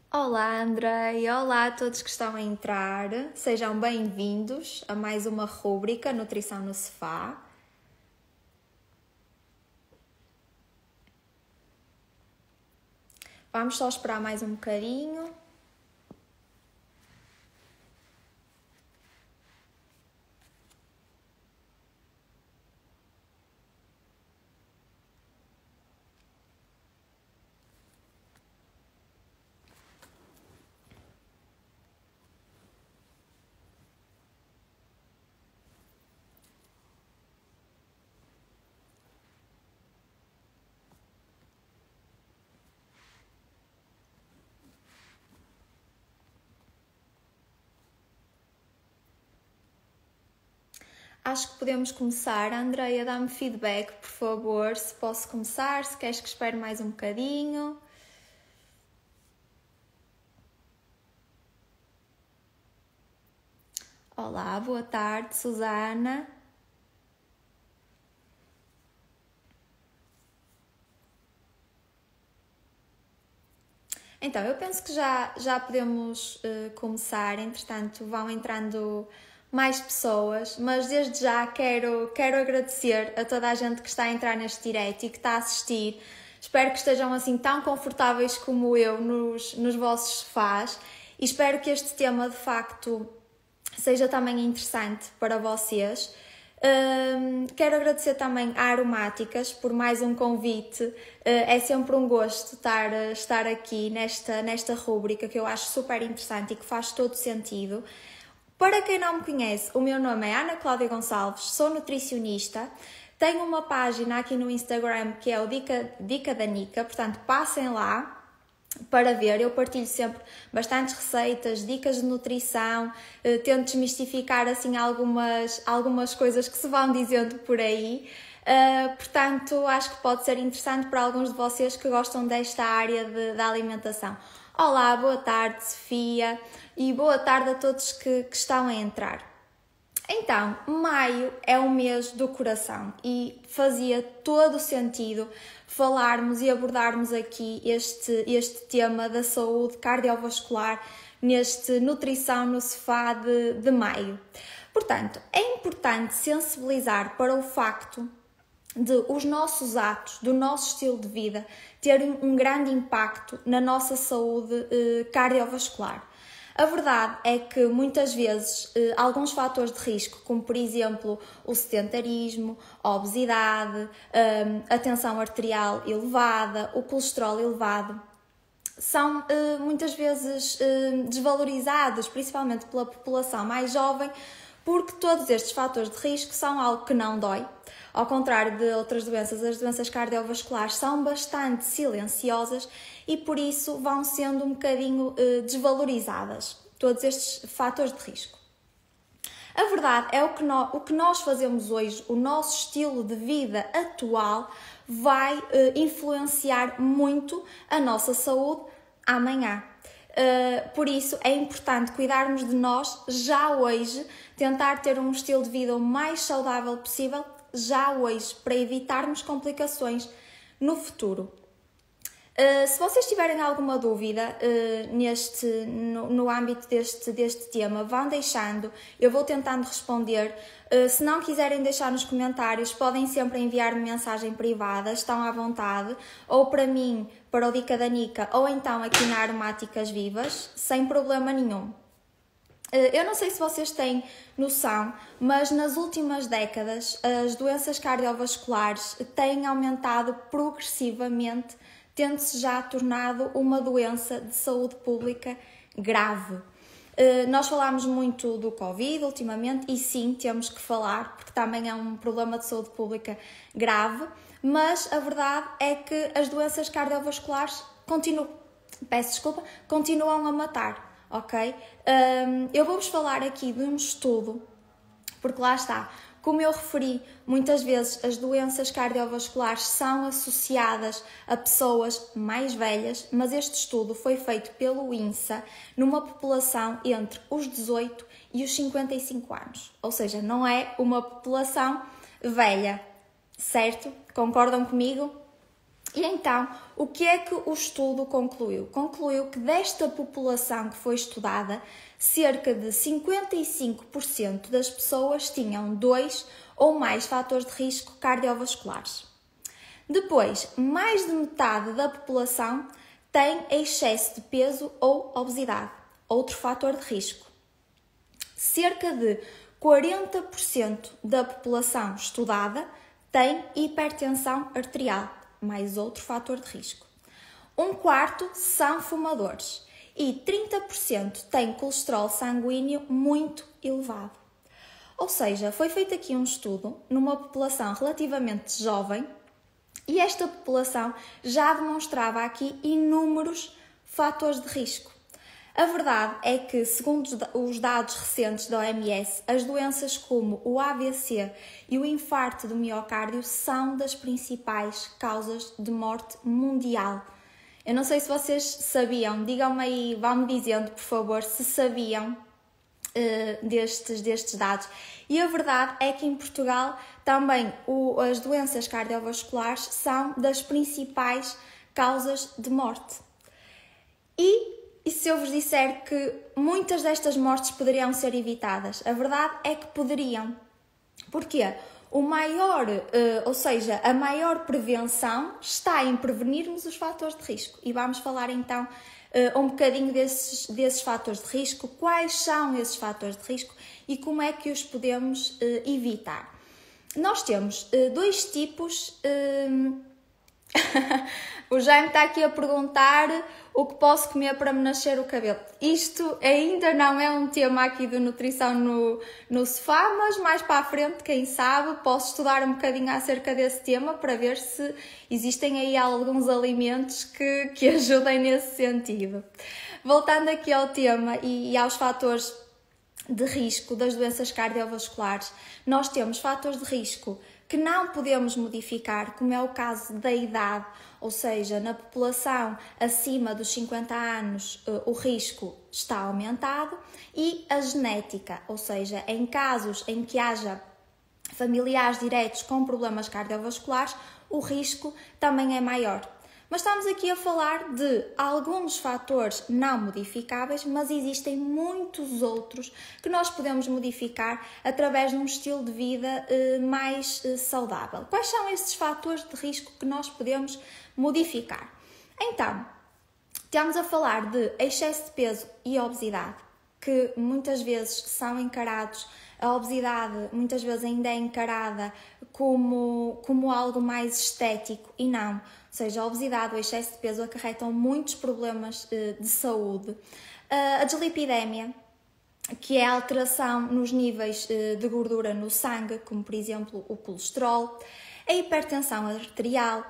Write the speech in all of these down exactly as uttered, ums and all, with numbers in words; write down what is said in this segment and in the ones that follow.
Olá, Andrei! Olá a todos que estão a entrar. Sejam bem-vindos a mais uma rúbrica Nutrição no Sofá. Vamos só esperar mais um bocadinho. Acho que podemos começar. Andreia, dá-me feedback, por favor, se posso começar, se queres que espere mais um bocadinho. Olá, boa tarde, Susana. Então, eu penso que já, já podemos uh, começar, entretanto vão entrando mais pessoas, mas desde já quero, quero agradecer a toda a gente que está a entrar neste direto e que está a assistir. Espero que estejam assim tão confortáveis como eu nos, nos vossos sofás e espero que este tema de facto seja também interessante para vocês. Um, quero agradecer também a Aromáticas por mais um convite. Uh, é sempre um gosto estar, estar aqui nesta, nesta rúbrica que eu acho super interessante e que faz todo sentido. Para quem não me conhece, o meu nome é Ana Cláudia Gonçalves, sou nutricionista, tenho uma página aqui no Instagram que é o Dica, Dica da Nica, portanto passem lá para ver. Eu partilho sempre bastantes receitas, dicas de nutrição, eh, tento desmistificar assim algumas, algumas coisas que se vão dizendo por aí, uh, portanto acho que pode ser interessante para alguns de vocês que gostam desta área de, da alimentação. Olá, boa tarde Sofia e boa tarde a todos que, que estão a entrar. Então, maio é o mês do coração e fazia todo o sentido falarmos e abordarmos aqui este, este tema da saúde cardiovascular neste Nutrição no Sofá de, de maio. Portanto, é importante sensibilizar para o facto de os nossos atos, do nosso estilo de vida, terem um grande impacto na nossa saúde eh, cardiovascular. A verdade é que muitas vezes eh, alguns fatores de risco, como por exemplo o sedentarismo, a obesidade, eh, a tensão arterial elevada, o colesterol elevado, são eh, muitas vezes eh, desvalorizados, principalmente pela população mais jovem, porque todos estes fatores de risco são algo que não dói. Ao contrário de outras doenças, as doenças cardiovasculares são bastante silenciosas e por isso vão sendo um bocadinho eh, desvalorizadas, todos estes fatores de risco. A verdade é o que, nós, o que nós fazemos hoje, o nosso estilo de vida atual vai eh, influenciar muito a nossa saúde amanhã. Uh, por isso é importante cuidarmos de nós já hoje, tentar ter um estilo de vida o mais saudável possível já hoje, para evitarmos complicações no futuro. Uh, se vocês tiverem alguma dúvida uh, neste, no, no âmbito deste, deste tema, vão deixando, eu vou tentando responder. Uh, se não quiserem deixar nos comentários, podem sempre enviar-me mensagem privada, estão à vontade, ou para mim, para o Dica da Nica, ou então aqui na Aromáticas Vivas, sem problema nenhum. Eu não sei se vocês têm noção, mas nas últimas décadas as doenças cardiovasculares têm aumentado progressivamente, tendo-se já tornado uma doença de saúde pública grave. Nós falámos muito do Covid ultimamente e sim, temos que falar, porque também é um problema de saúde pública grave, mas a verdade é que as doenças cardiovasculares continuam, peço desculpa, continuam a matar. Ok? Um, eu vou-vos falar aqui de um estudo, porque lá está, como eu referi, muitas vezes as doenças cardiovasculares são associadas a pessoas mais velhas, mas este estudo foi feito pelo INSA numa população entre os dezoito e os cinquenta e cinco anos, ou seja, não é uma população velha, certo? Concordam comigo? E então, o que é que o estudo concluiu? Concluiu que desta população que foi estudada, cerca de cinquenta e cinco por cento das pessoas tinham dois ou mais fatores de risco cardiovasculares. Depois, mais de metade da população tem excesso de peso ou obesidade, outro fator de risco. Cerca de quarenta por cento da população estudada tem hipertensão arterial, mais outro fator de risco. Um quarto são fumadores e trinta por cento têm colesterol sanguíneo muito elevado. Ou seja, foi feito aqui um estudo numa população relativamente jovem e esta população já demonstrava aqui inúmeros fatores de risco. A verdade é que, segundo os dados recentes da O M S, as doenças como o A V C e o infarto do miocárdio são das principais causas de morte mundial. Eu não sei se vocês sabiam, digam-me aí, vão-me dizendo, por favor, se sabiam uh, destes, destes dados. E a verdade é que em Portugal também o, as doenças cardiovasculares são das principais causas de morte. E E se eu vos disser que muitas destas mortes poderiam ser evitadas? A verdade é que poderiam. Porquê? O maior, ou seja, a maior prevenção está em prevenirmos os fatores de risco. E vamos falar então um bocadinho desses, desses fatores de risco, quais são esses fatores de risco e como é que os podemos evitar. Nós temos dois tipos... O Jaime está aqui a perguntar o que posso comer para me nascer o cabelo. Isto ainda não é um tema aqui de nutrição no, no sofá, mas mais para a frente, quem sabe, posso estudar um bocadinho acerca desse tema para ver se existem aí alguns alimentos que, que ajudem nesse sentido. Voltando aqui ao tema e, e aos fatores de risco das doenças cardiovasculares, nós temos fatores de risco que não podemos modificar, como é o caso da idade, ou seja, na população acima dos cinquenta anos o risco está aumentado, e a genética, ou seja, em casos em que haja familiares diretos com problemas cardiovasculares, o risco também é maior. Mas estamos aqui a falar de alguns fatores não modificáveis, mas existem muitos outros que nós podemos modificar através de um estilo de vida eh, mais eh, saudável. Quais são esses fatores de risco que nós podemos modificar? Então, estamos a falar de excesso de peso e obesidade, que muitas vezes são encarados, a obesidade muitas vezes ainda é encarada como, como algo mais estético e não. Ou seja, a obesidade ou o excesso de peso acarretam muitos problemas de saúde. A deslipidemia, que é a alteração nos níveis de gordura no sangue, como por exemplo o colesterol, a hipertensão arterial,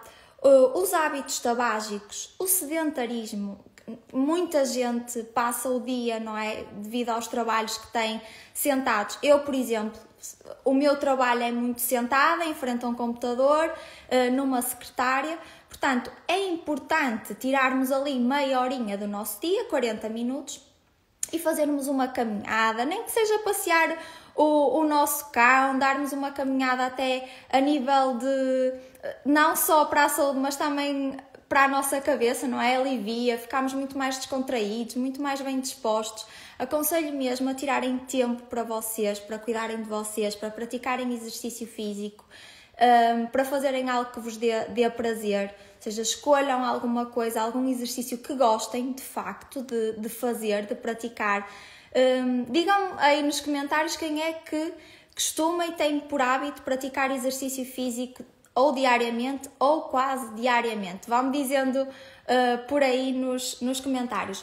os hábitos tabágicos, o sedentarismo. Muita gente passa o dia, não é, devido aos trabalhos que tem sentados. Eu, por exemplo, o meu trabalho é muito sentada, em frente a um computador, numa secretária. Portanto, é importante tirarmos ali meia horinha do nosso dia, quarenta minutos, e fazermos uma caminhada, nem que seja passear o, o nosso cão, darmos uma caminhada até a nível de, não só para a saúde, mas também para a nossa cabeça, não é? Alivia, ficamos muito mais descontraídos, muito mais bem dispostos. Aconselho mesmo a tirarem tempo para vocês, para cuidarem de vocês, para praticarem exercício físico, um, para fazerem algo que vos dê, dê prazer. Ou seja, escolham alguma coisa, algum exercício que gostem de facto de, de fazer, de praticar. Um, digam aí nos comentários quem é que costuma e tem por hábito praticar exercício físico ou diariamente ou quase diariamente. Vão-me dizendo uh, por aí nos, nos comentários.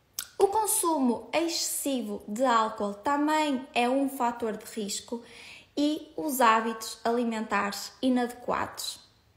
O consumo excessivo de álcool também é um fator de risco, e os hábitos alimentares inadequados.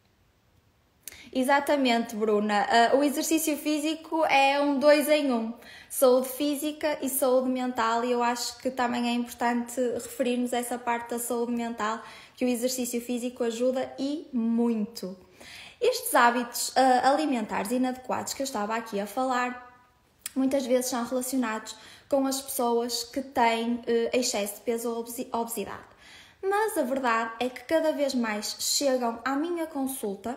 Exatamente, Bruna. Uh, o exercício físico é um dois em um. Saúde física e saúde mental, e eu acho que também é importante referirmos essa parte da saúde mental, que o exercício físico ajuda e muito. Estes hábitos uh, alimentares inadequados que eu estava aqui a falar, muitas vezes são relacionados com as pessoas que têm uh, excesso de peso ou obesidade. Mas a verdade é que cada vez mais chegam à minha consulta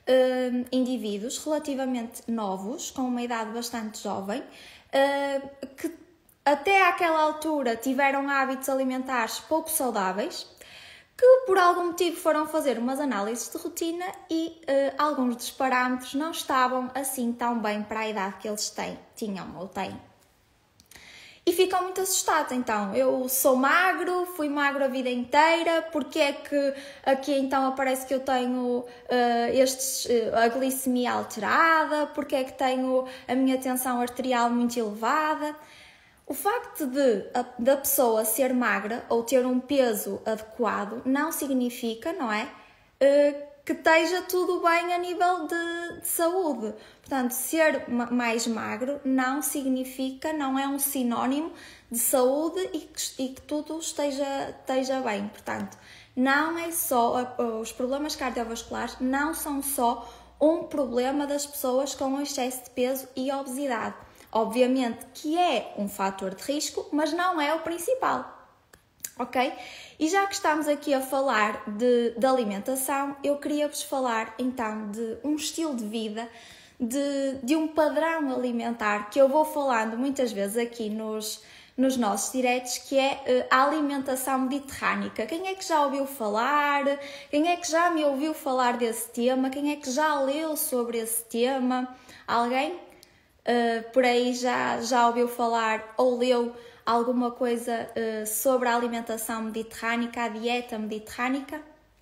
uh, indivíduos relativamente novos, com uma idade bastante jovem, uh, que até àquela altura tiveram hábitos alimentares pouco saudáveis, que por algum motivo foram fazer umas análises de rotina e uh, alguns dos parâmetros não estavam assim tão bem para a idade que eles têm, tinham ou têm. E ficam muito assustados, então, eu sou magro, fui magro a vida inteira, porque é que aqui então aparece que eu tenho uh, estes, uh, a glicemia alterada, porque é que tenho a minha tensão arterial muito elevada? O facto de a, da pessoa ser magra ou ter um peso adequado não significa, não é, uh, que esteja tudo bem a nível de, de saúde. Portanto, ser mais magro não significa, não é um sinónimo de saúde e que, e que tudo esteja, esteja bem. Portanto, não é só, os problemas cardiovasculares não são só um problema das pessoas com excesso de peso e obesidade. Obviamente que é um fator de risco, mas não é o principal. Ok? E já que estamos aqui a falar de, de alimentação, eu queria-vos falar então de um estilo de vida, de, de um padrão alimentar que eu vou falando muitas vezes aqui nos, nos nossos diretos, que é a alimentação mediterrânica. Quem é que já ouviu falar? Quem é que já me ouviu falar desse tema? Quem é que já leu sobre esse tema? Alguém? Uh, por aí já, já ouviu falar ou leu alguma coisa uh, sobre a alimentação mediterrânica, a dieta mediterrânica?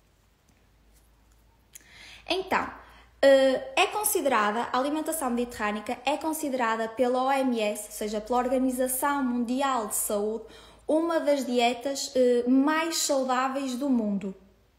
Então, uh, é considerada, a alimentação mediterrânica é considerada pela O M S, ou seja, pela Organização Mundial de Saúde, uma das dietas uh, mais saudáveis do mundo.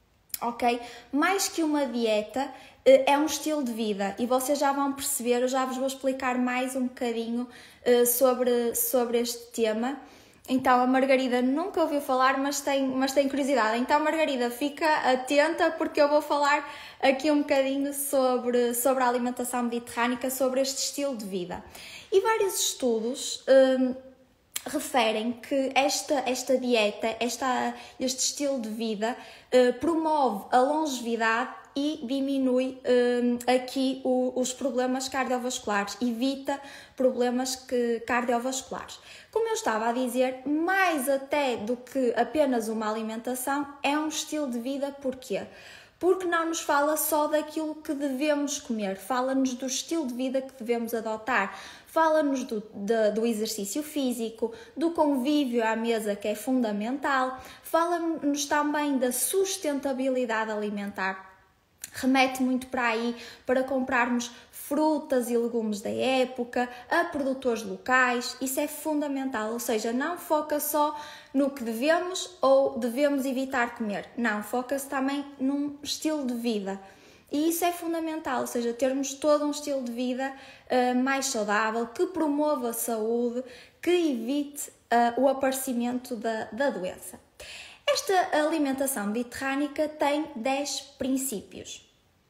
Ok? Mais que uma dieta, é um estilo de vida e vocês já vão perceber, eu já vos vou explicar mais um bocadinho uh, sobre, sobre este tema. Então a Margarida nunca ouviu falar, mas tem, mas tem curiosidade. Então Margarida, fica atenta porque eu vou falar aqui um bocadinho sobre, sobre a alimentação mediterrânica, sobre este estilo de vida. E vários estudos um, referem que esta, esta dieta, esta, este estilo de vida uh, promove a longevidade e diminui um, aqui o, os problemas cardiovasculares, evita problemas que, cardiovasculares. Como eu estava a dizer, mais até do que apenas uma alimentação, é um estilo de vida. Porquê? Porque não nos fala só daquilo que devemos comer, fala-nos do estilo de vida que devemos adotar, fala-nos do, de, do exercício físico, do convívio à mesa, que é fundamental, fala-nos também da sustentabilidade alimentar. Remete muito para aí, para comprarmos frutas e legumes da época, a produtores locais, isso é fundamental, ou seja, não foca só no que devemos ou devemos evitar comer, não, foca-se também num estilo de vida. E isso é fundamental, ou seja, termos todo um estilo de vida uh, mais saudável, que promova a saúde, que evite uh, o aparecimento da, da doença. Esta alimentação mediterrânica tem dez princípios.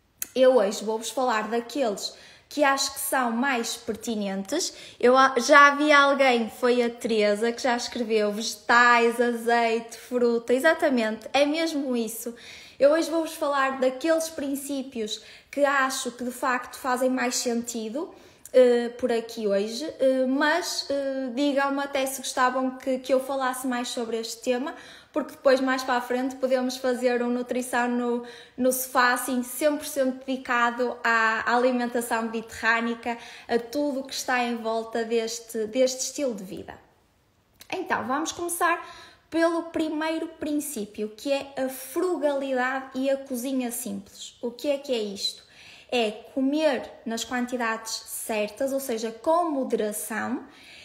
Eu hoje vou-vos falar daqueles que acho que são mais pertinentes. Eu já vi alguém, foi a Teresa, que já escreveu vegetais, azeite, fruta, exatamente, é mesmo isso. Eu hoje vou-vos falar daqueles princípios que acho que de facto fazem mais sentido Uh, por aqui hoje, uh, mas uh, digam-me até se gostavam que, que eu falasse mais sobre este tema, porque depois mais para a frente podemos fazer um nutrição no, no sofá, assim, cem por cento dedicado à alimentação mediterrânica, a tudo o que está em volta deste, deste estilo de vida. Então, vamos começar pelo primeiro princípio, que é a frugalidade e a cozinha simples. O que é que é isto? É comer nas quantidades certas, ou seja, com moderação,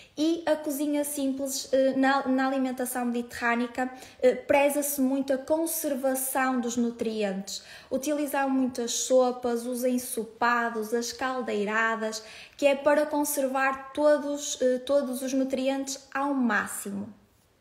e a cozinha simples na, na alimentação mediterrânica preza-se muito a conservação dos nutrientes. Utilizam muitas sopas, os ensopados, as caldeiradas, que é para conservar todos, todos os nutrientes ao máximo.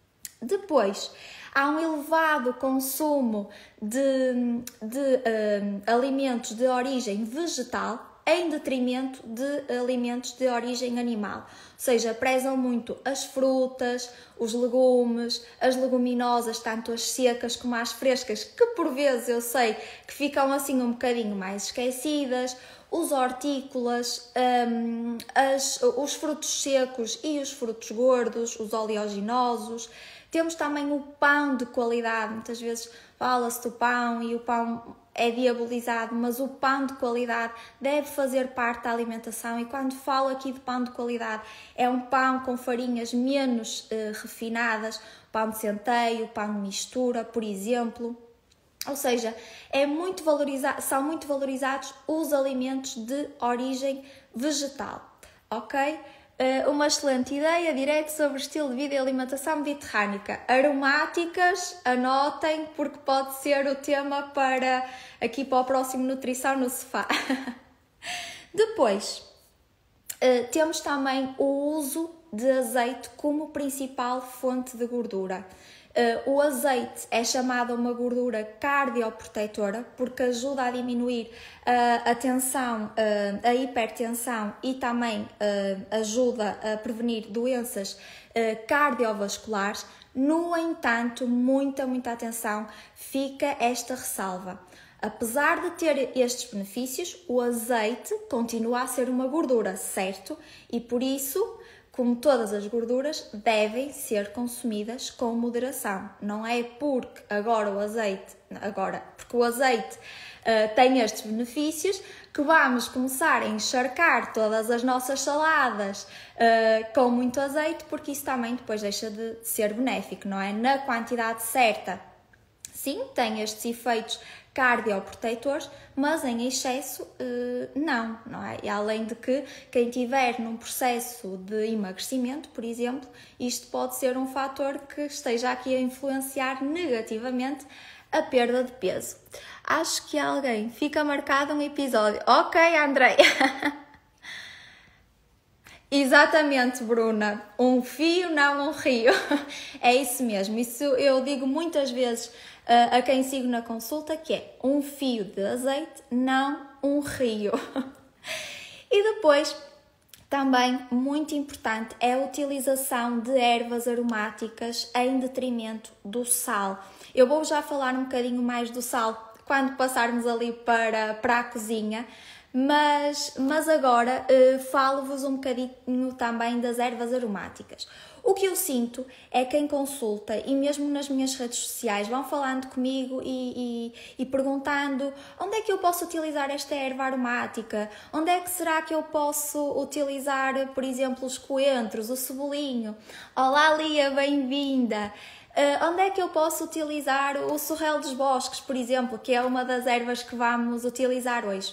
Depois, há um elevado consumo de, de uh, alimentos de origem vegetal. em detrimento de alimentos de origem animal. Ou seja, prezam muito as frutas, os legumes, as leguminosas, tanto as secas como as frescas, que por vezes eu sei que ficam assim um bocadinho mais esquecidas, os hortícolas, um, as, os frutos secos e os frutos gordos, os oleaginosos. Temos também o pão de qualidade, muitas vezes fala-se do pão e o pão é diabolizado, mas o pão de qualidade deve fazer parte da alimentação, e quando falo aqui de pão de qualidade é um pão com farinhas menos uh, refinadas, pão de centeio, pão de mistura, por exemplo. Ou seja, é muito valoriza- são muito valorizados os alimentos de origem vegetal, ok? Uh, uma excelente ideia, direto sobre estilo de vida e alimentação mediterrânica. Aromáticas, anotem, porque pode ser o tema para aqui para o próximo Nutrição no Sofá. Depois, uh, temos também o uso de azeite como principal fonte de gordura. Uh, o azeite é chamado uma gordura cardioprotetora porque ajuda a diminuir uh, a tensão, uh, a hipertensão, e também uh, ajuda a prevenir doenças uh, cardiovasculares. No entanto, muita, muita atenção, fica esta ressalva. Apesar de ter estes benefícios, o azeite continua a ser uma gordura, certo? E por isso, como todas as gorduras, devem ser consumidas com moderação. Não é porque agora o azeite, agora, porque o azeite uh, tem estes benefícios que vamos começar a encharcar todas as nossas saladas uh, com muito azeite, porque isso também depois deixa de ser benéfico, não é? Na quantidade certa, sim, tem estes efeitos cardioprotetores, mas em excesso não, não é? E além de que quem estiver num processo de emagrecimento, por exemplo, isto pode ser um fator que esteja aqui a influenciar negativamente a perda de peso. Acho que alguém fica marcado um episódio. Ok, Andreia. Exatamente, Bruna. Um fio, não um rio. É isso mesmo. Isso eu digo muitas vezes a quem sigo na consulta, que é um fio de azeite, não um rio. E depois, também muito importante, é a utilização de ervas aromáticas em detrimento do sal. Eu vou já falar um bocadinho mais do sal quando passarmos ali para, para a cozinha, mas, mas agora uh, falo-vos um bocadinho também das ervas aromáticas. O que eu sinto é que quem consulta, e mesmo nas minhas redes sociais, vão falando comigo e, e, e perguntando onde é que eu posso utilizar esta erva aromática, onde é que será que eu posso utilizar, por exemplo, os coentros, o cebolinho. Olá, Lia, bem-vinda! Uh, onde é que eu posso utilizar o sorrel dos bosques, por exemplo, que é uma das ervas que vamos utilizar hoje?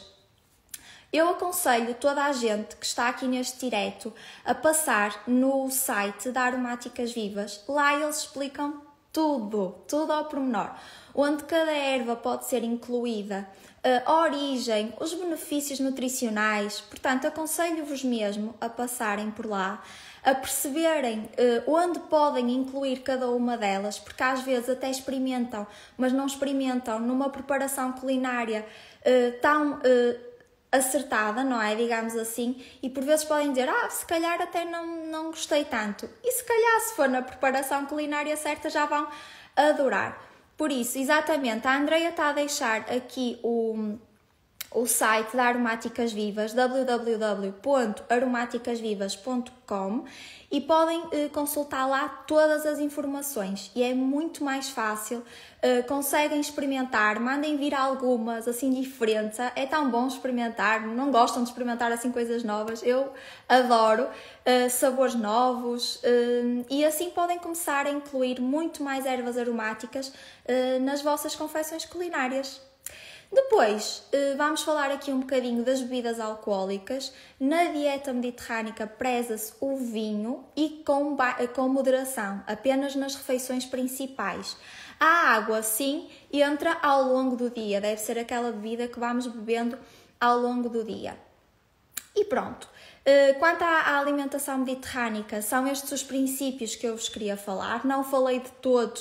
Eu aconselho toda a gente que está aqui neste direto a passar no site da Aromáticas Vivas. Lá eles explicam tudo, tudo ao pormenor, onde cada erva pode ser incluída, a origem, os benefícios nutricionais. Portanto, aconselho-vos mesmo a passarem por lá, a perceberem uh, onde podem incluir cada uma delas, porque às vezes até experimentam, mas não experimentam numa preparação culinária uh, tão uh, acertada, não é? Digamos assim, e por vezes podem dizer, ah, se calhar até não, não gostei tanto. E se calhar, se for na preparação culinária certa, já vão adorar. Por isso, exatamente, a Andreia está a deixar aqui o... o site da Aromáticas Vivas, w w w ponto aromáticas vivas ponto com, e podem eh, consultar lá todas as informações, e é muito mais fácil, eh, conseguem experimentar, mandem vir algumas assim diferentes, é tão bom experimentar, não gostam de experimentar assim coisas novas, eu adoro eh, sabores novos, eh, e assim podem começar a incluir muito mais ervas aromáticas eh, nas vossas confecções culinárias. Depois, vamos falar aqui um bocadinho das bebidas alcoólicas. Na dieta mediterrânica preza-se o vinho e com, com moderação, apenas nas refeições principais. A água, sim, entra ao longo do dia, deve ser aquela bebida que vamos bebendo ao longo do dia. E pronto. Quanto à alimentação mediterrânica, são estes os princípios que eu vos queria falar. Não falei de todos,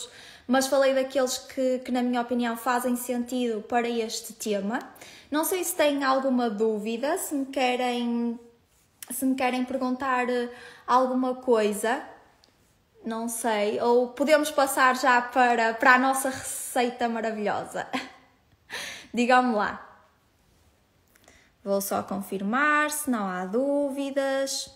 mas falei daqueles que, que na minha opinião fazem sentido para este tema. Não sei se têm alguma dúvida, se me querem, se me querem perguntar alguma coisa, não sei, ou podemos passar já para, para a nossa receita maravilhosa. Digam-me lá. Vou só confirmar se não há dúvidas.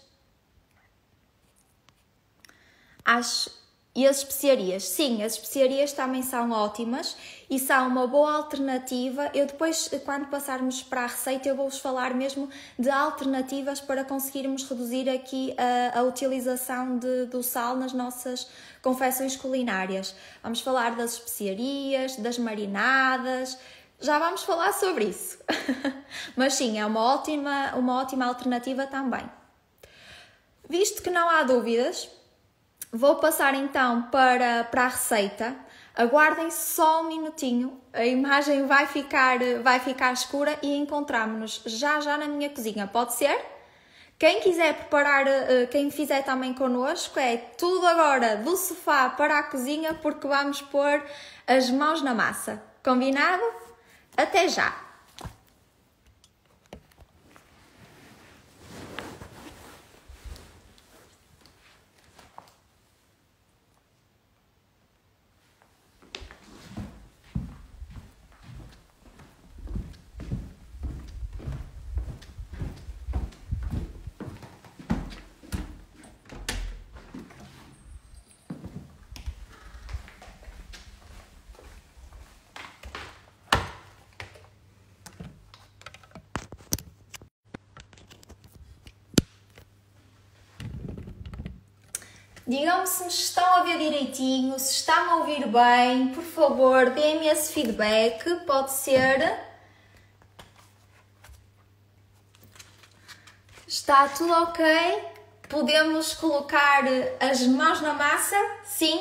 Acho... E as especiarias? Sim, as especiarias também são ótimas e são uma boa alternativa. Eu depois, quando passarmos para a receita, eu vou-vos falar mesmo de alternativas para conseguirmos reduzir aqui a, a utilização de, do sal nas nossas confecções culinárias. Vamos falar das especiarias, das marinadas, já vamos falar sobre isso. Mas sim, é uma ótima, uma ótima alternativa também. Visto que não há dúvidas, vou passar então para, para a receita. Aguardem só um minutinho, a imagem vai ficar, vai ficar escura e encontramos-nos já já na minha cozinha, pode ser? Quem quiser preparar, quem fizer também connosco, é tudo agora do sofá para a cozinha porque vamos pôr as mãos na massa. Combinado? Até já! Digam-me se me estão a ver direitinho, se estão a ouvir bem, por favor, deem-me esse feedback, pode ser. Está tudo ok? Podemos colocar as mãos na massa? Sim?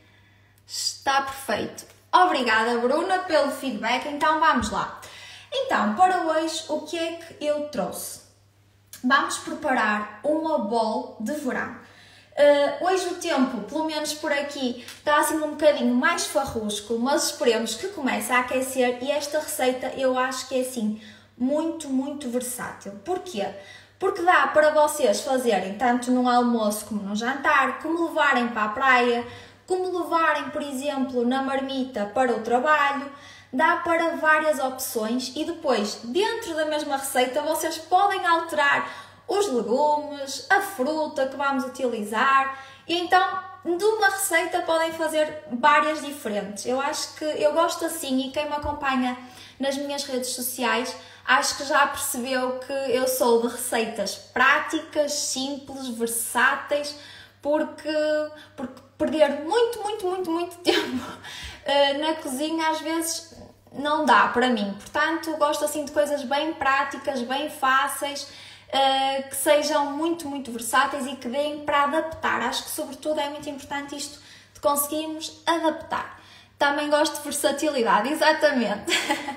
Está perfeito. Obrigada, Bruna, pelo feedback, então vamos lá. Então, para hoje, o que é que eu trouxe? Vamos preparar uma bowl de verão. Uh, hoje o tempo, pelo menos por aqui, está assim um bocadinho mais farrusco, mas esperemos que comece a aquecer e esta receita eu acho que é assim muito, muito versátil. Porquê? Porque dá para vocês fazerem tanto num almoço como num jantar, como levarem para a praia, como levarem, por exemplo, na marmita para o trabalho. Dá para várias opções e depois, dentro da mesma receita, vocês podem alterar os legumes, a fruta que vamos utilizar e então de uma receita podem fazer várias diferentes. Eu acho que eu gosto assim e quem me acompanha nas minhas redes sociais acho que já percebeu que eu sou de receitas práticas, simples, versáteis, porque, porque perder muito, muito, muito, muito tempo na cozinha às vezes não dá para mim. Portanto, gosto assim de coisas bem práticas, bem fáceis, Uh, que sejam muito, muito versáteis e que deem para adaptar. Acho que, sobretudo, é muito importante isto de conseguirmos adaptar. Também gosto de versatilidade, exatamente.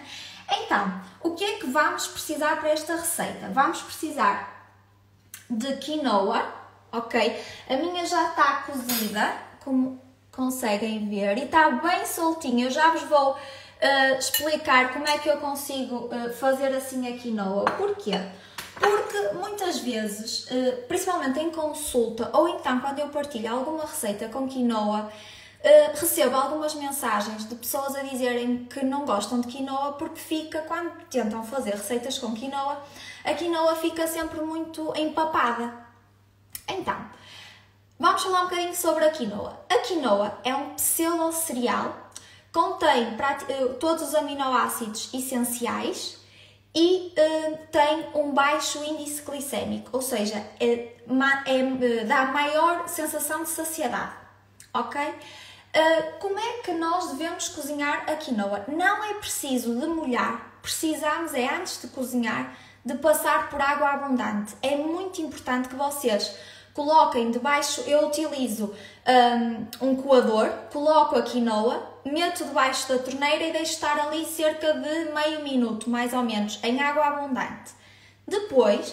Então, o que é que vamos precisar para esta receita? Vamos precisar de quinoa, ok? A minha já está cozida, como conseguem ver, e está bem soltinha. Eu já vos vou uh, explicar como é que eu consigo uh, fazer assim a quinoa. Porquê? Porque muitas vezes, principalmente em consulta ou então quando eu partilho alguma receita com quinoa, recebo algumas mensagens de pessoas a dizerem que não gostam de quinoa porque fica, quando tentam fazer receitas com quinoa, a quinoa fica sempre muito empapada. Então, vamos falar um bocadinho sobre a quinoa. A quinoa é um pseudo-cereal, contém todos os aminoácidos essenciais e uh, tem um baixo índice glicémico, ou seja, é, é, dá maior sensação de saciedade, ok? Uh, como é que nós devemos cozinhar a quinoa? Não é preciso demolhar, precisamos é antes de cozinhar de passar por água abundante. É muito importante que vocês coloquem debaixo, eu utilizo um, um coador, coloco a quinoa, meto debaixo da torneira e deixo estar ali cerca de meio minuto, mais ou menos, em água abundante. Depois,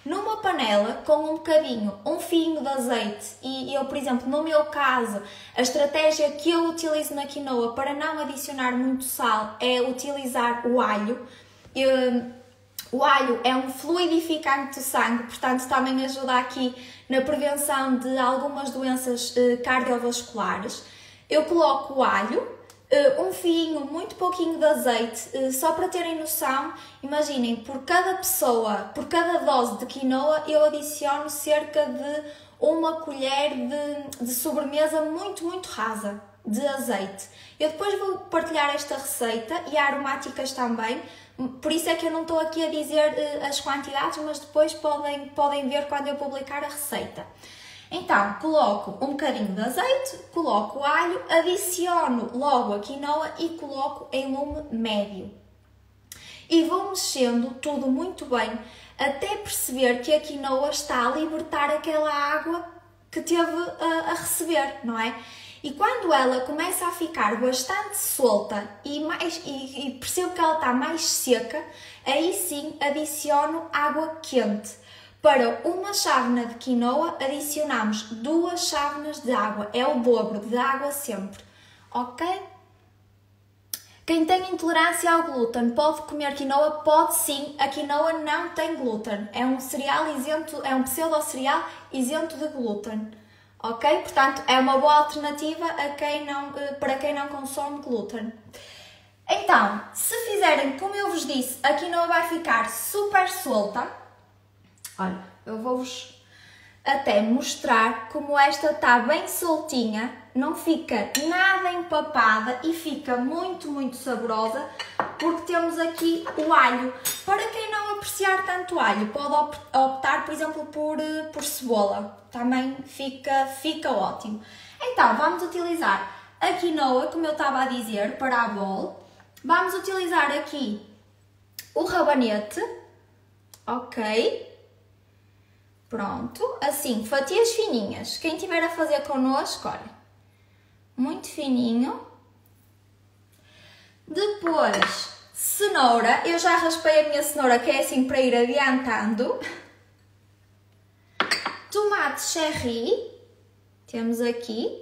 numa panela com um bocadinho, um fio de azeite e eu, por exemplo, no meu caso, a estratégia que eu utilizo na quinoa para não adicionar muito sal é utilizar o alho. Eu, o alho é um fluidificante do sangue, portanto também ajuda aqui na prevenção de algumas doenças eh, cardiovasculares. Eu coloco o alho, um fiinho, muito pouquinho de azeite, só para terem noção, imaginem, por cada pessoa, por cada dose de quinoa, eu adiciono cerca de uma colher de, de sobremesa muito, muito rasa de azeite. Eu depois vou partilhar esta receita e aromáticas também, por isso é que eu não estou aqui a dizer as quantidades, mas depois podem, podem ver quando eu publicar a receita. Então, coloco um bocadinho de azeite, coloco o alho, adiciono logo a quinoa e coloco em lume médio. E vou mexendo tudo muito bem, até perceber que a quinoa está a libertar aquela água que teve a, a receber, não é? E quando ela começa a ficar bastante solta e, mais, e, e percebo que ela está mais seca, aí sim adiciono água quente. Para uma chávena de quinoa, adicionamos duas chávenas de água. É o dobro de água sempre. Ok? Quem tem intolerância ao glúten pode comer quinoa? Pode sim. A quinoa não tem glúten. É um cereal isento, é um pseudo-cereal isento de glúten. Ok? Portanto, é uma boa alternativa a quem não, para quem não consome glúten. Então, se fizerem como eu vos disse, a quinoa vai ficar super solta. Olha, eu vou-vos até mostrar como esta está bem soltinha, não fica nada empapada e fica muito, muito saborosa, porque temos aqui o alho. Para quem não apreciar tanto alho, pode optar, por exemplo, por, por cebola. Também fica, fica ótimo. Então, vamos utilizar a quinoa, como eu estava a dizer, para a bowl. Vamos utilizar aqui o rabanete, ok? Pronto, assim, fatias fininhas. Quem estiver a fazer connosco, olha, muito fininho. Depois, cenoura. Eu já raspei a minha cenoura, que é assim para ir adiantando. Tomate cherry, temos aqui.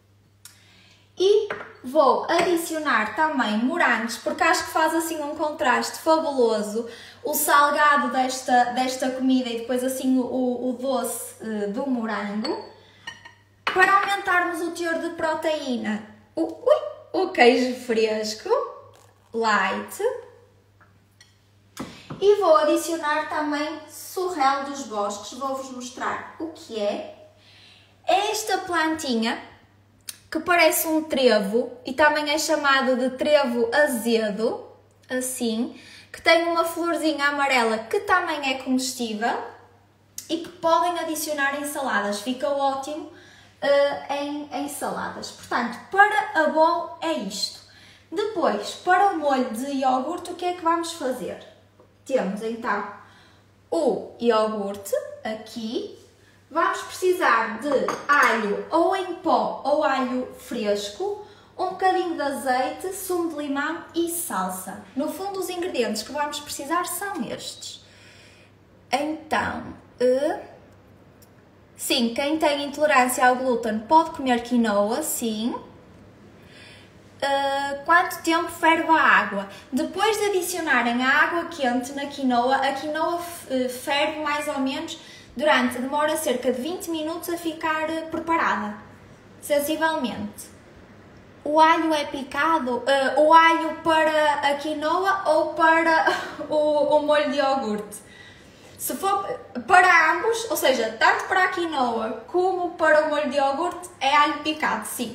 E vou adicionar também morangos, porque acho que faz assim um contraste fabuloso. O salgado desta, desta comida e depois assim o, o doce uh, do morango. Para aumentarmos o teor de proteína, o, ui, o queijo fresco, light. E vou adicionar também sorrel dos bosques. Vou-vos mostrar o que é. Esta plantinha, que parece um trevo e também é chamado de trevo azedo, assim, que tem uma florzinha amarela que também é comestível e que podem adicionar em saladas. Fica ótimo uh, em, em saladas. Portanto, para a bowl é isto. Depois, para o molho de iogurte, o que é que vamos fazer? Temos então o iogurte aqui. Vamos precisar de alho ou em pó ou alho fresco, um bocadinho de azeite, sumo de limão e salsa. No fundo, os ingredientes que vamos precisar são estes. Então, uh, sim, quem tem intolerância ao glúten pode comer quinoa, sim. Uh, quanto tempo ferve a água? Depois de adicionarem a água quente na quinoa, a quinoa ferve mais ou menos durante, demora cerca de vinte minutos a ficar preparada, sensivelmente. O alho é picado, uh, o alho para a quinoa ou para o, o molho de iogurte? Se for para ambos, ou seja, tanto para a quinoa como para o molho de iogurte, é alho picado, sim.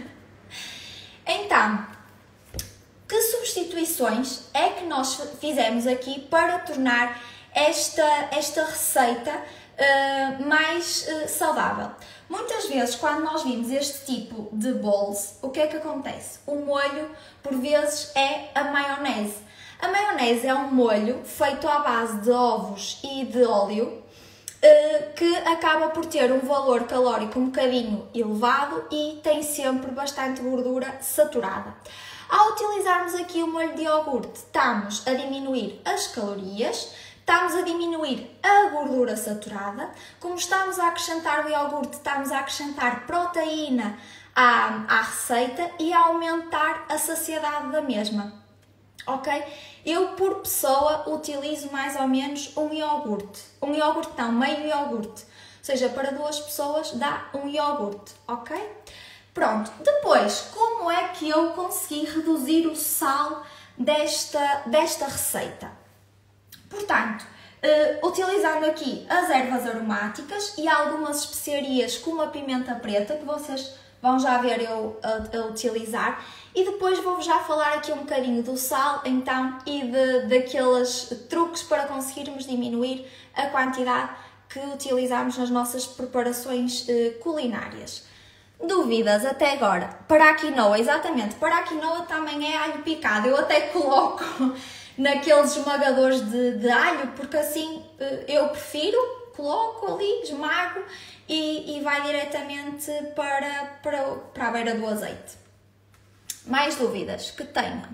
Então, que substituições é que nós fizemos aqui para tornar esta, esta receita Uh, mais uh, saudável? Muitas vezes, quando nós vimos este tipo de bowls, o que é que acontece? O molho, por vezes, é a maionese. A maionese é um molho feito à base de ovos e de óleo, uh, que acaba por ter um valor calórico um bocadinho elevado e tem sempre bastante gordura saturada. Ao utilizarmos aqui o molho de iogurte, estamos a diminuir as calorias, estamos a diminuir a gordura saturada. Como estamos a acrescentar o iogurte, estamos a acrescentar proteína à, à receita e a aumentar a saciedade da mesma. Ok? Eu, por pessoa, utilizo mais ou menos um iogurte. Um iogurte não, meio iogurte. Ou seja, para duas pessoas dá um iogurte, ok? Pronto. Depois, como é que eu consegui reduzir o sal desta, desta receita? Portanto, uh, utilizando aqui as ervas aromáticas e algumas especiarias como a pimenta preta, que vocês vão já ver eu a, a utilizar. E depois vou-vos já falar aqui um bocadinho do sal, então, e de, daqueles truques para conseguirmos diminuir a quantidade que utilizamos nas nossas preparações eh, culinárias. Dúvidas até agora? Para a quinoa, exatamente, para a quinoa também é alho picado. Eu até coloco naqueles esmagadores de, de alho, porque assim eh, eu prefiro, coloco ali, esmago e, e vai diretamente para, para, para a beira do azeite. Mais dúvidas que tenham?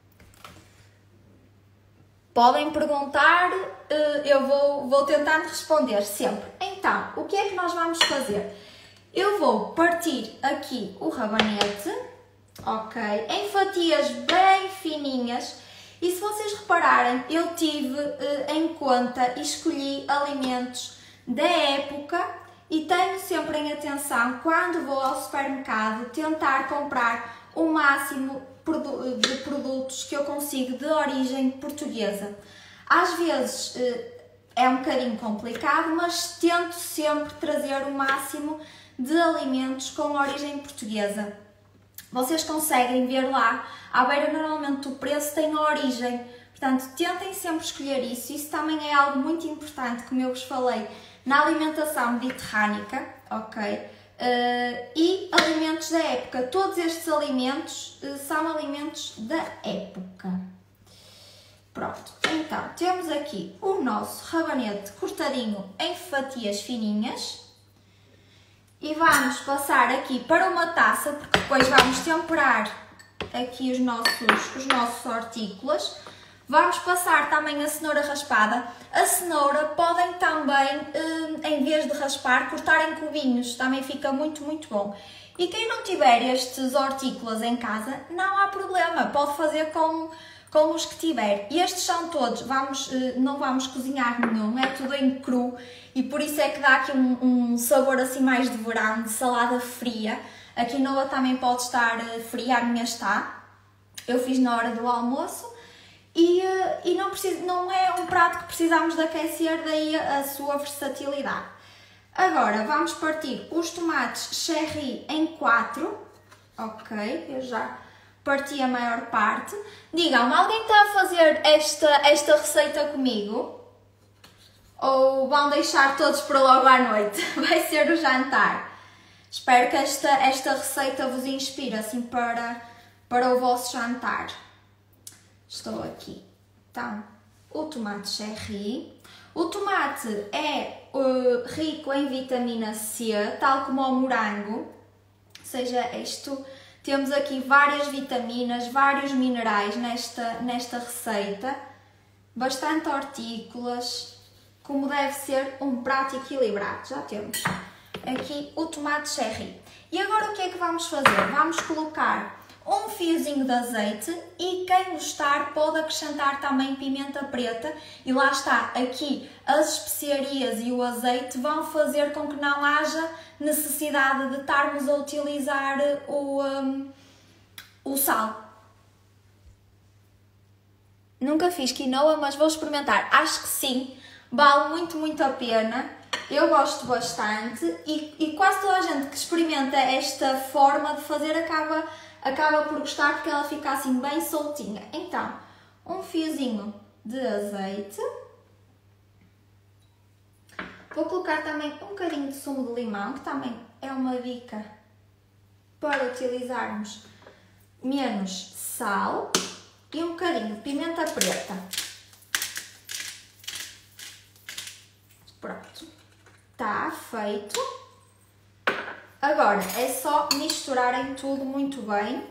Podem perguntar, eu vou, vou tentar responder sempre. Então, o que é que nós vamos fazer? Eu vou partir aqui o rabanete, ok, em fatias bem fininhas. E se vocês repararem, eu tive em conta e escolhi alimentos da época e tenho sempre em atenção, quando vou ao supermercado, tentar comprar o máximo de produtos que eu consigo de origem portuguesa. Às vezes é um bocadinho complicado, mas tento sempre trazer o máximo de alimentos com origem portuguesa. Vocês conseguem ver lá, à beira normalmente o preço tem origem, portanto tentem sempre escolher isso. Isso também é algo muito importante, como eu vos falei, na alimentação mediterrânica, ok? Uh, e alimentos da época. Todos estes alimentos uh, são alimentos da época. Pronto, então temos aqui o nosso rabanete cortadinho em fatias fininhas e vamos passar aqui para uma taça, porque depois vamos temperar aqui os nossos, os nossos hortícolas. Vamos passar também a cenoura raspada. A cenoura podem também, em vez de raspar, cortar em cubinhos. Também fica muito, muito bom. E quem não tiver estes hortícolas em casa, não há problema. Pode fazer com, com os que tiver. E estes são todos, vamos, não vamos cozinhar nenhum, é tudo em cru. E por isso é que dá aqui um, um sabor assim mais de verão, de salada fria. A quinoa também pode estar fria, a minha está. Eu fiz na hora do almoço. E, e não, precisa, não é um prato que precisamos de aquecer, daí a sua versatilidade. Agora vamos partir os tomates cherry em quatro. Ok, eu já parti a maior parte. Digam-me, alguém está a fazer esta, esta receita comigo? Ou vão deixar todos para logo à noite? Vai ser o jantar. Espero que esta, esta receita vos inspire assim para, para o vosso jantar. Estou aqui. Então, o tomate cherry. O tomate é uh, rico em vitamina C, tal como o morango. Ou seja, isto, temos aqui várias vitaminas, vários minerais nesta, nesta receita. Bastante hortícolas, como deve ser um prato equilibrado. Já temos aqui o tomate cherry. E agora o que é que vamos fazer? Vamos colocar um fiozinho de azeite e quem gostar pode acrescentar também pimenta preta e lá está, aqui as especiarias e o azeite vão fazer com que não haja necessidade de estarmos a utilizar o, um, o sal. Nunca fiz quinoa, mas vou experimentar. Acho que sim, vale muito, muito a pena. Eu gosto bastante e, e quase toda a gente que experimenta esta forma de fazer acaba acaba por gostar porque ela fica assim bem soltinha. Então, um fiozinho de azeite. Vou colocar também um bocadinho de sumo de limão, que também é uma dica para utilizarmos menos sal. E um bocadinho de pimenta preta. Pronto. Está feito. Agora, é só misturarem tudo muito bem.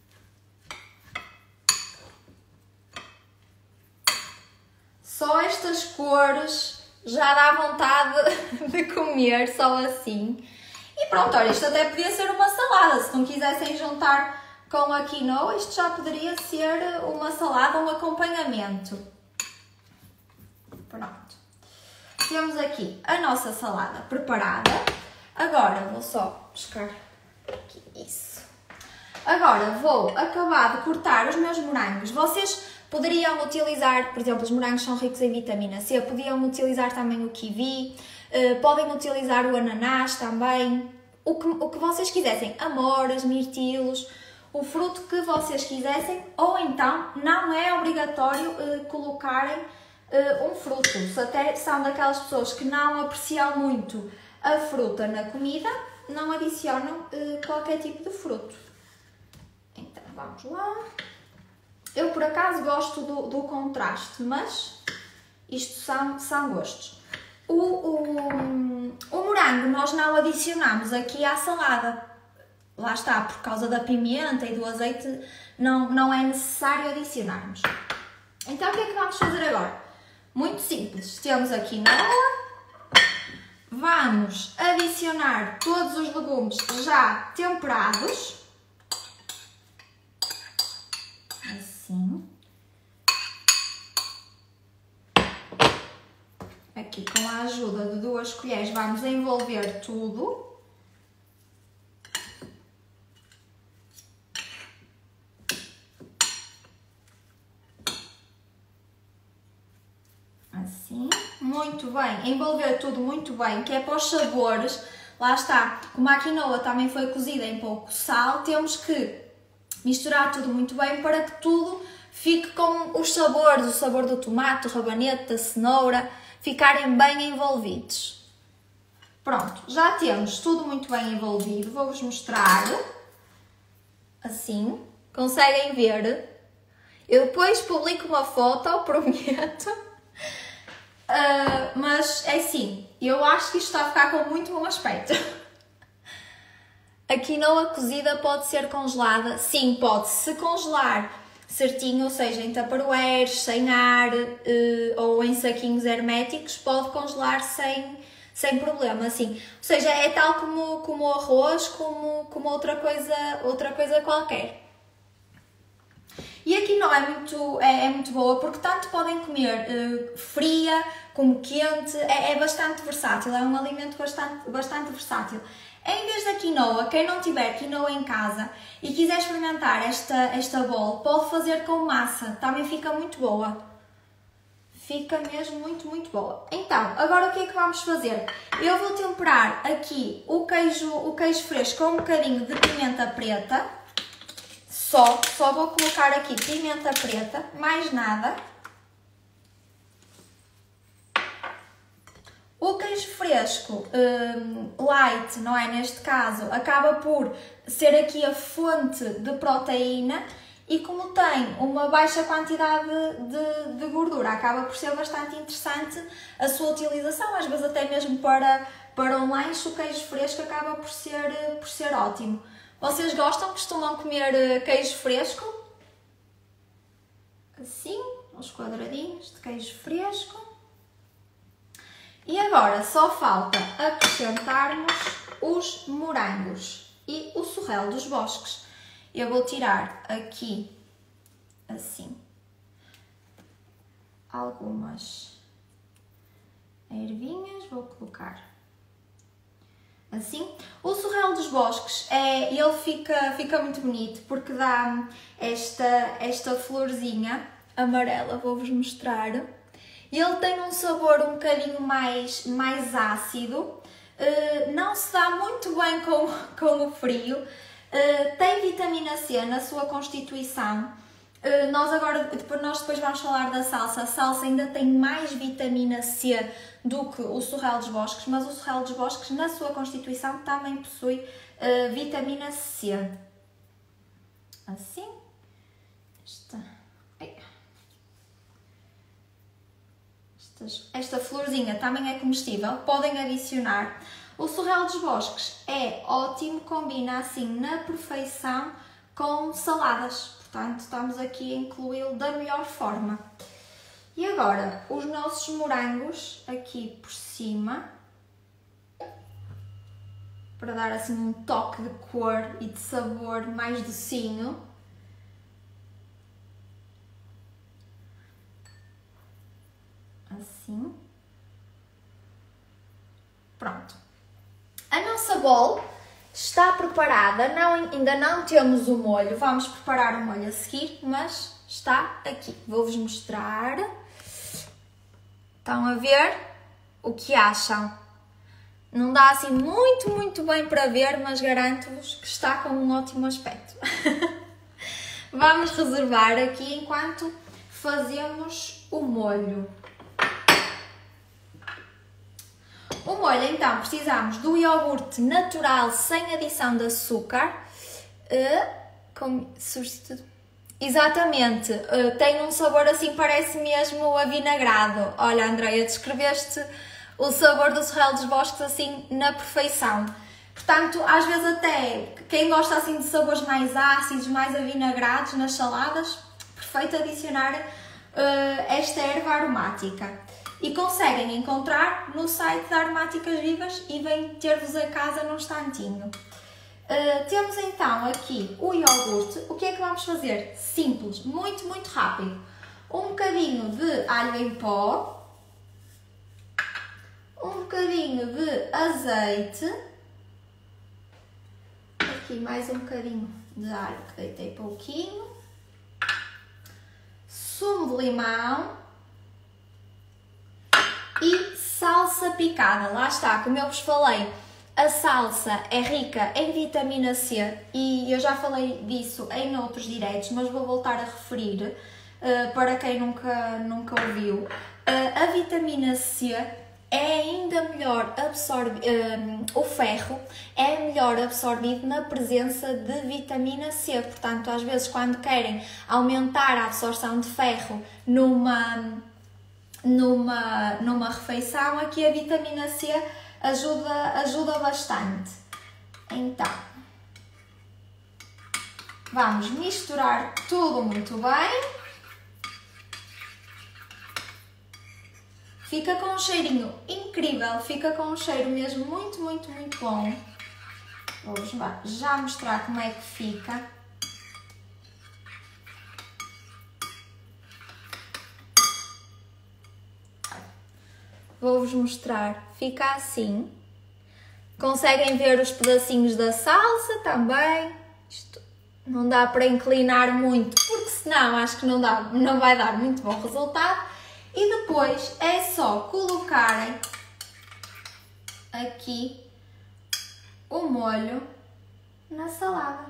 Só esta estas cores já dá vontade de comer só assim. E pronto, olha, isto até podia ser uma salada, se não quisessem juntar com a quinoa, isto já poderia ser uma salada, um acompanhamento. Pronto. Temos aqui a nossa salada preparada. Agora vou só buscar aqui isso. Agora vou acabar de cortar os meus morangos. Vocês poderiam utilizar, por exemplo, os morangos são ricos em vitamina C, podiam utilizar também o kiwi, podem utilizar o ananás também, o que, o que vocês quisessem, amoras, mirtilos, o fruto que vocês quisessem, ou então não é obrigatório uh, colocarem uh, um fruto. Se até são daquelas pessoas que não apreciam muito a fruta na comida, não adicionam uh, qualquer tipo de fruto. Então vamos lá. Eu por acaso gosto do, do contraste, mas isto são, são gostos. O, o, o morango nós não adicionamos aqui à salada. Lá está, por causa da pimenta e do azeite, não, não é necessário adicionarmos. Então o que é que vamos fazer agora? Muito simples. Temos a quinoa. Vamos adicionar todos os legumes já temperados. Assim. Aqui com a ajuda de duas colheres vamos envolver tudo. Assim, muito bem, envolver tudo muito bem, que é para os sabores, lá está, como a quinoa também foi cozida em pouco sal, temos que misturar tudo muito bem para que tudo fique com os sabores, o sabor do tomate, do rabanete, da cenoura, ficarem bem envolvidos. Pronto, já temos tudo muito bem envolvido, vou-vos mostrar, assim, conseguem ver? Eu depois publico uma foto, prometo. Uh, mas é assim, eu acho que isto está a ficar com muito bom aspecto. A quinoa cozida pode ser congelada? Sim, pode. Se congelar certinho, ou seja, em tupperwares, sem ar uh, ou em saquinhos herméticos, pode congelar sem, sem problema, assim. Ou seja, é tal como, como o arroz, como, como outra coisa, outra coisa qualquer. E a quinoa é muito, é, é muito boa porque tanto podem comer uh, fria como quente, é, é bastante versátil, é um alimento bastante, bastante versátil. Em vez da quinoa, quem não tiver quinoa em casa e quiser experimentar esta, esta bowl, pode fazer com massa, também fica muito boa. Fica mesmo muito, muito boa. Então, agora o que é que vamos fazer? Eu vou temperar aqui o queijo, o queijo fresco com um bocadinho de pimenta preta. Só, só vou colocar aqui pimenta preta, mais nada. O queijo fresco, um, light, não é? Neste caso, acaba por ser aqui a fonte de proteína e como tem uma baixa quantidade de, de gordura, acaba por ser bastante interessante a sua utilização, às vezes até mesmo para, para um lanche, o queijo fresco acaba por ser, por ser ótimo. Vocês gostam? Costumam comer queijo fresco? Assim, uns quadradinhos de queijo fresco. E agora só falta acrescentarmos os morangos e o sorrel dos bosques. Eu vou tirar aqui, assim, algumas ervinhas, vou colocar assim. O sorrel dos bosques, é, ele fica, fica muito bonito porque dá esta, esta florzinha amarela, vou-vos mostrar. Ele tem um sabor um bocadinho mais, mais ácido, uh, não se dá muito bem com, com o frio, uh, tem vitamina C na sua constituição. Uh, nós agora, depois, nós depois vamos falar da salsa, a salsa ainda tem mais vitamina C do que o sorrel dos bosques, mas o sorrel dos bosques na sua constituição também possui uh, vitamina C. Assim, esta, esta florzinha também é comestível, podem adicionar. O sorrel dos bosques é ótimo, combina assim na perfeição com saladas, portanto estamos aqui a incluí-lo da melhor forma. E agora, os nossos morangos aqui por cima, para dar assim um toque de cor e de sabor mais docinho. Assim. Pronto. A nossa bowl está preparada, não, ainda não temos o molho, vamos preparar o molho a seguir, mas está aqui. Vou-vos mostrar. Estão a ver o que acham? Não dá assim muito, muito bem para ver, mas garanto-vos que está com um ótimo aspecto. Vamos reservar aqui enquanto fazemos o molho. O molho, então, precisamos do iogurte natural sem adição de açúcar, uh, com substituto. Exatamente, uh, tem um sabor assim, parece mesmo avinagrado. Olha, Andreia, descreveste o sabor do Serralho dos Bosques assim na perfeição. Portanto, às vezes até quem gosta assim de sabores mais ácidos, mais avinagrados nas saladas, perfeito adicionar uh, esta erva aromática. E conseguem encontrar no site da Aromáticas Vivas e vêm ter-vos a casa num instantinho. Uh, temos então aqui o iogurte. O que é que vamos fazer? Simples, muito, muito rápido. Um bocadinho de alho em pó, um bocadinho de azeite, aqui mais um bocadinho de alho que deitei pouquinho, sumo de limão e salsa picada. Lá está, como eu vos falei, a salsa é rica em vitamina C e eu já falei disso em outros diretos, mas vou voltar a referir uh, para quem nunca, nunca ouviu. Uh, a vitamina C é ainda melhor absorvido, um, o ferro é melhor absorvido na presença de vitamina C. Portanto, às vezes quando querem aumentar a absorção de ferro numa, numa, numa refeição, aqui a vitamina C ajuda, ajuda bastante. Então, vamos misturar tudo muito bem. Fica com um cheirinho incrível, fica com um cheiro mesmo muito, muito, muito bom. Vou-vos já mostrar como é que fica. Vou-vos mostrar, fica assim. Conseguem ver os pedacinhos da salsa também. Isto não dá para inclinar muito, porque senão acho que não, dá, não vai dar muito bom resultado. E depois é só colocarem aqui o molho na salada.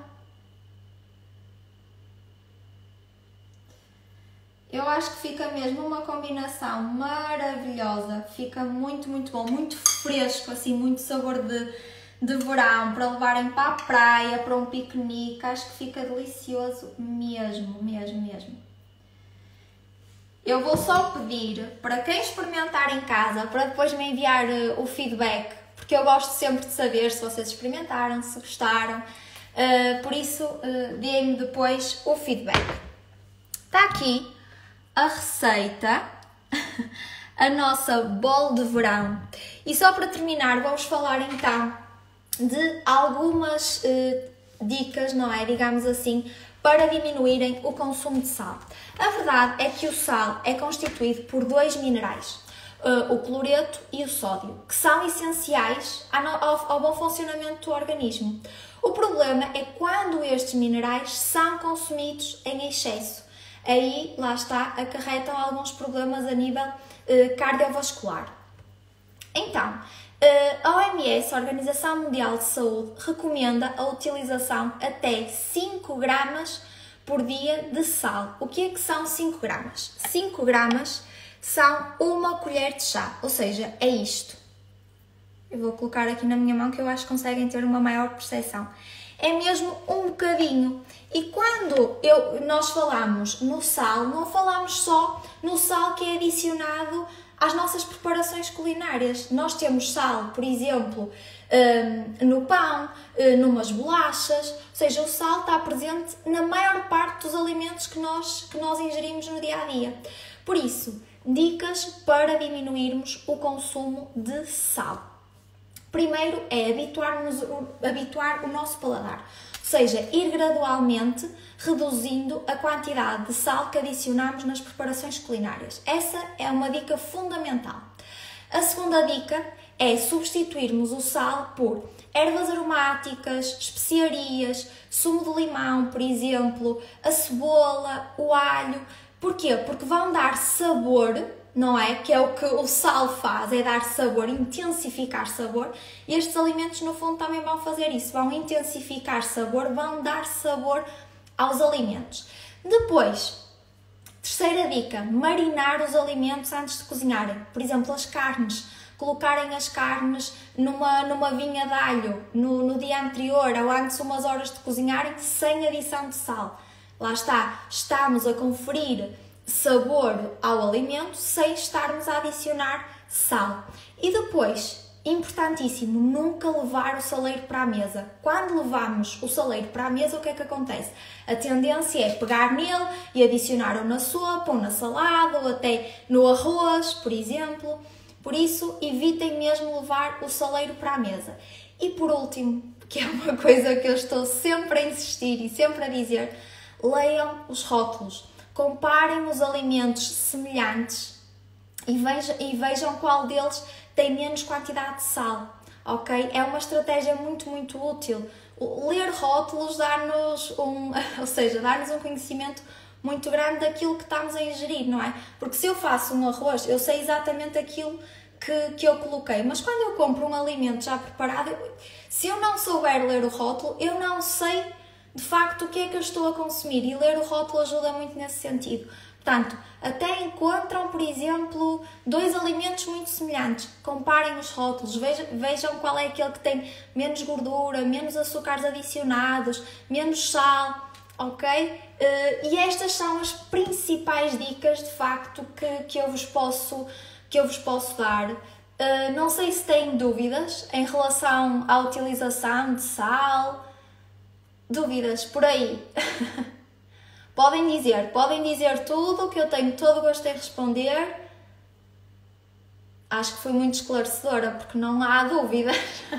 Eu acho que fica mesmo uma combinação maravilhosa. Fica muito, muito bom, muito fresco, assim, muito sabor de, de verão, para levarem para a praia, para um piquenique. Acho que fica delicioso mesmo, mesmo, mesmo. Eu vou só pedir para quem experimentar em casa, para depois me enviar uh, o feedback, porque eu gosto sempre de saber se vocês experimentaram, se gostaram, uh, por isso uh, deem-me depois o feedback. Está aqui a receita, a nossa bowl de verão. E só para terminar, vamos falar então de algumas uh, dicas, não é? Digamos assim, para diminuírem o consumo de sal. A verdade é que o sal é constituído por dois minerais, uh, o cloreto e o sódio, que são essenciais ao, ao bom funcionamento do organismo. O problema é quando estes minerais são consumidos em excesso. Aí, lá está, acarretam alguns problemas a nível uh, cardiovascular. Então, a O M S, a Organização Mundial de Saúde, recomenda a utilização até cinco gramas por dia de sal. O que é que são cinco gramas? cinco gramas são uma colher de chá, ou seja, é isto. Eu vou colocar aqui na minha mão que eu acho que conseguem ter uma maior percepção. É mesmo um bocadinho. E quando eu, nós falamos no sal, não falamos só no sal que é adicionado às nossas preparações culinárias. Nós temos sal, por exemplo, no pão, numas bolachas, ou seja, o sal está presente na maior parte dos alimentos que nós, que nós ingerimos no dia a dia. Por isso, Dicas para diminuirmos o consumo de sal. Primeiro é habituar-nos, habituar o nosso paladar, ou seja, ir gradualmente reduzindo a quantidade de sal que adicionamos nas preparações culinárias. Essa é uma dica fundamental. A segunda dica é substituirmos o sal por ervas aromáticas, especiarias, sumo de limão, por exemplo, a cebola, o alho. Porquê? Porque vão dar sabor, não é? Que é o que o sal faz, é dar sabor, intensificar sabor. E estes alimentos, no fundo, também vão fazer isso, vão intensificar sabor, vão dar sabor aos alimentos. Depois, terceira dica, marinar os alimentos antes de cozinharem. Por exemplo, as carnes. Colocarem as carnes numa, numa vinha de alho no, no dia anterior ou antes umas horas de cozinharem sem adição de sal. Lá está, estamos a conferir sabor ao alimento sem estarmos a adicionar sal. E depois, importantíssimo, nunca levar o saleiro para a mesa. Quando levamos o saleiro para a mesa, o que é que acontece? A tendência é pegar nele e adicionar ou na sopa, ou na salada, ou até no arroz, por exemplo. Por isso, evitem mesmo levar o saleiro para a mesa. E por último, que é uma coisa que eu estou sempre a insistir e sempre a dizer, leiam os rótulos. Comparem os alimentos semelhantes e vejam, e vejam qual deles tem menos quantidade de sal, ok? É uma estratégia muito, muito útil. Ler rótulos dá-nos um, ou seja, dá-nos um conhecimento muito grande daquilo que estamos a ingerir, não é? Porque se eu faço um arroz, eu sei exatamente aquilo que, que eu coloquei, mas quando eu compro um alimento já preparado, eu, se eu não souber ler o rótulo, eu não sei de facto o que é que eu estou a consumir, e ler o rótulo ajuda muito nesse sentido. Portanto, até encontram, por exemplo, dois alimentos muito semelhantes, comparem os rótulos, vejam, vejam qual é aquele que tem menos gordura, menos açúcares adicionados, menos sal, ok? Uh, e estas são as principais dicas, de facto, que, que, eu, vos posso, que eu vos posso dar. Uh, não sei se têm dúvidas em relação à utilização de sal. Dúvidas por aí? Podem dizer, podem dizer tudo, que eu tenho todo o gosto em responder. Acho que fui muito esclarecedora, porque não há dúvidas.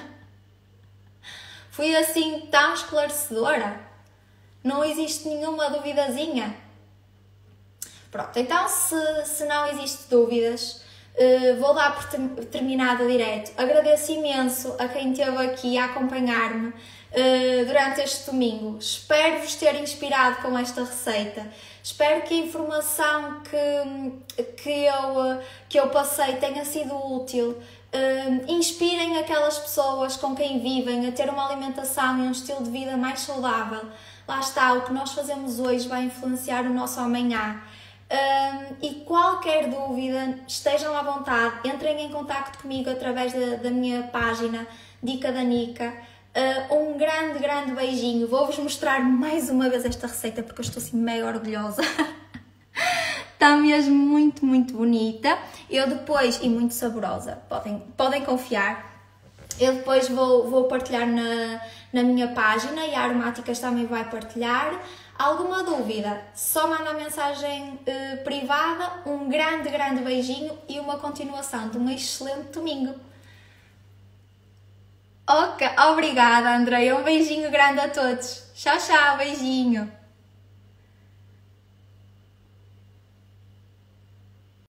Fui assim tão esclarecedora? Não existe nenhuma duvidazinha? Pronto, então se, se não existe dúvidas, uh, vou dar por terminado direto. Agradeço imenso a quem esteve aqui a acompanhar-me uh, durante este domingo. Espero vos ter inspirado com esta receita. Espero que a informação que, que, eu, que eu passei tenha sido útil. Uh, inspirem aquelas pessoas com quem vivem a ter uma alimentação e um estilo de vida mais saudável. Lá está, o que nós fazemos hoje vai influenciar o nosso amanhã. Um, e qualquer dúvida, estejam à vontade, entrem em contacto comigo através da, da minha página Dica da Nica. Uh, um grande, grande beijinho. Vou-vos mostrar mais uma vez esta receita porque eu estou assim mega orgulhosa. Está mesmo muito, muito bonita. Eu depois, e muito saborosa, podem, podem confiar. Eu depois vou, vou partilhar na, na minha página e a Aromáticas também vai partilhar. Alguma dúvida? Só manda a mensagem eh, privada. Um grande, grande beijinho e uma continuação de um excelente domingo. Ok, obrigada Andreia. Um beijinho grande a todos. Tchau, tchau, beijinho.